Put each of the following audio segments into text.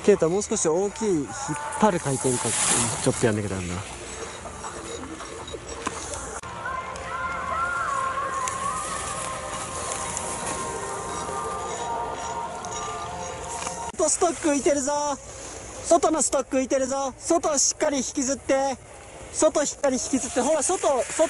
ケータもう少し大きい引っ張る回転かちょっとやんなきゃダメだな。ストック浮いてるぞ。外のストック浮いてるぞ。外をしっかり引きずって、外しっかり引きずって、ほら外。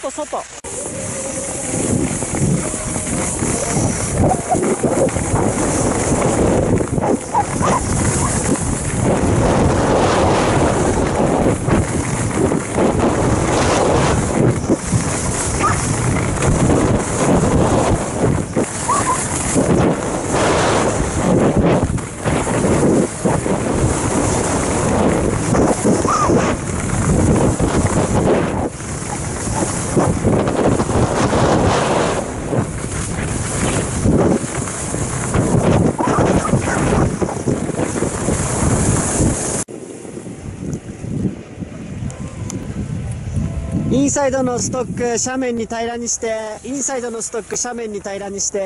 インサイドのストック斜面に平らにして、インサイドのストック斜面に平らにして。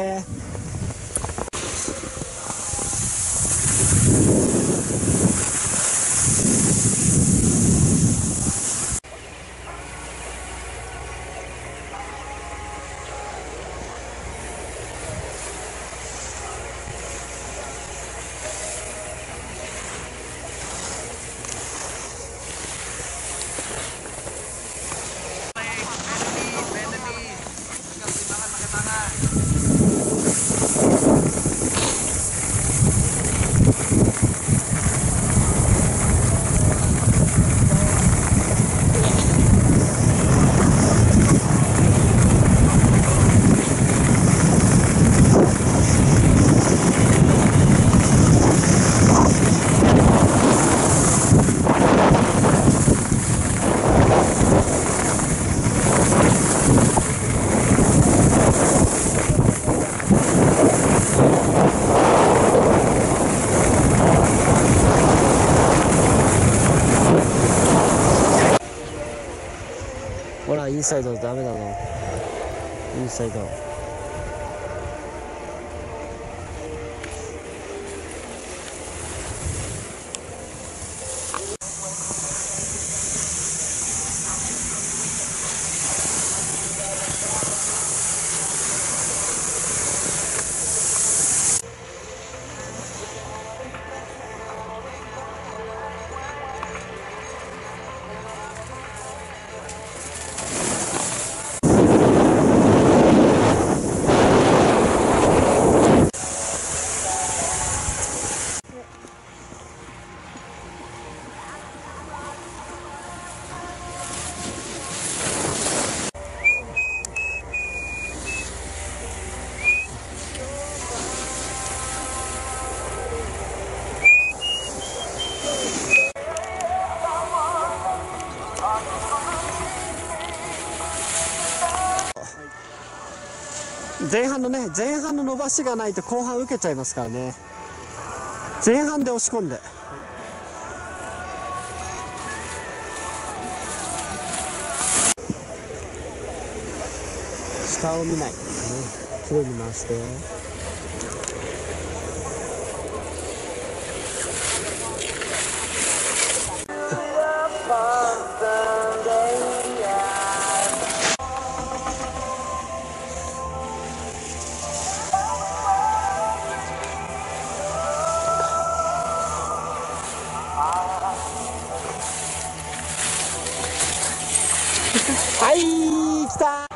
ほらインサイドダメだぞ。インサイド前半の伸ばしがないと後半受けちゃいますからね。前半で押し込んで、下を見ない、きれいに回して。はい、来た。